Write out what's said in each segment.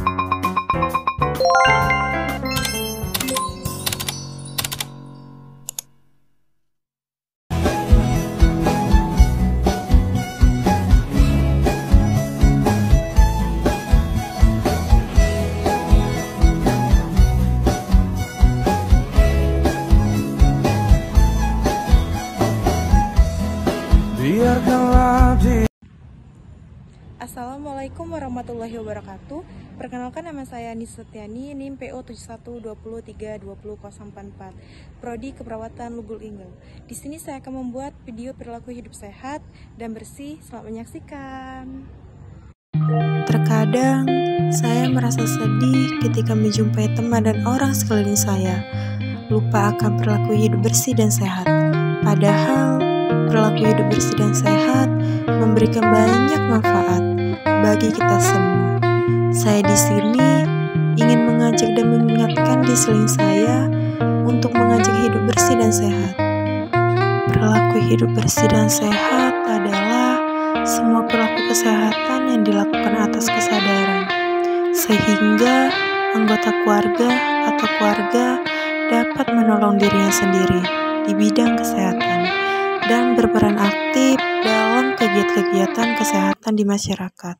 Assalamualaikum warahmatullahi wabarakatuh. Perkenalkan, nama saya Nisa Tiani, NIM PO 7120320044, Prodi Keperawatan Lugul Inggil. Di sini saya akan membuat video perilaku hidup sehat dan bersih. Selamat menyaksikan. Terkadang saya merasa sedih ketika menjumpai teman dan orang sekeliling saya lupa akan perilaku hidup bersih dan sehat. Padahal perilaku hidup bersih dan sehat memberikan banyak manfaat bagi kita semua. Saya di sini ingin mengajak dan mengingatkan di sekeliling saya untuk mengajak hidup bersih dan sehat. Perilaku hidup bersih dan sehat adalah semua perilaku kesehatan yang dilakukan atas kesadaran, sehingga anggota keluarga atau keluarga dapat menolong dirinya sendiri di bidang kesehatan dan berperan aktif dalam kegiatan-kegiatan kesehatan di masyarakat.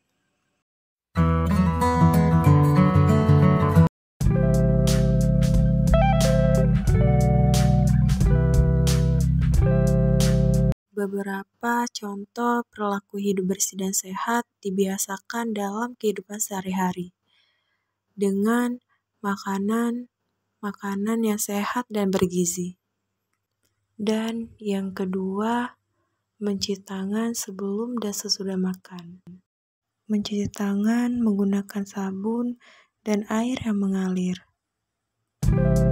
Beberapa contoh perilaku hidup bersih dan sehat dibiasakan dalam kehidupan sehari-hari dengan makanan yang sehat dan bergizi. Dan yang kedua, mencuci tangan sebelum dan sesudah makan. Mencuci tangan menggunakan sabun dan air yang mengalir.